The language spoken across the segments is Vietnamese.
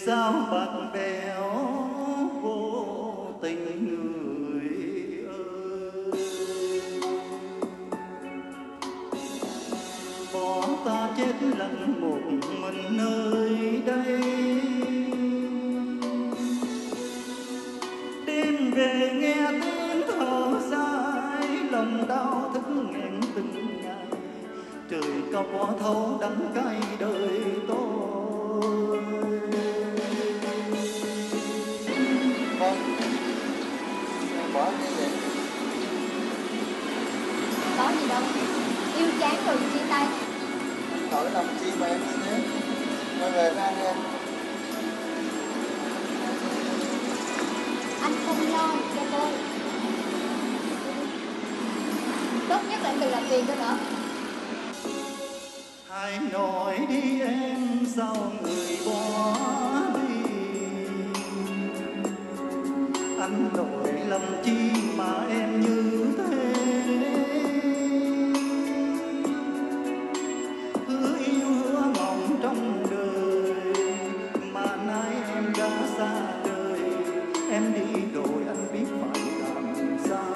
sao bạc bẽo vô tình người ơi. Bỏ ta chết lặng một mình nơi đây, đêm về nghe tiếng thở dài, lòng đau thức nghẹn từng ngày. Trời cao quá thấu đắng cay đời tôi. Bỏ đi vậy. Có gì đâu, yêu chán rồi chia tay. Tội làm chi mà em như thế. Thôi về ra đi em. Anh không lo cho tôi. Tốt nhất là em đừng làm tiền cho nữa. Hãy nói đi em sao người bỏ đi, anh lỗi lầm chi mà em như thế. Hứa yêu hứa mong trong đời mà nay em đã xa đời. Em đi rồi anh biết phải làm sao.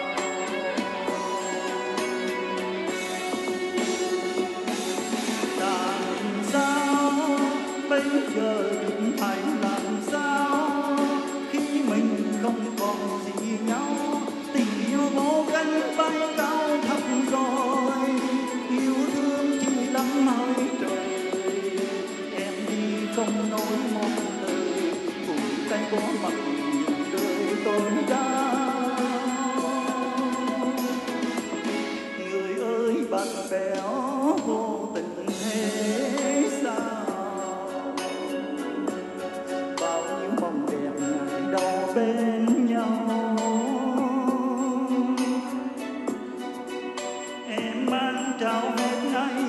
Làm sao bây giờ định phải làm sao khi mình không còn gì nhau. Tình yêu vô cánh bay cao thấp rồi, yêu thương chỉ lắm hơi trời. Em đi không nói một lời, cùng tay có mặt đời tôi đau. Người ơi bạn bèo vô tình thế sao, bao nhiêu mong đẹp ngày đầu bên nhau. Em mang trao hết nay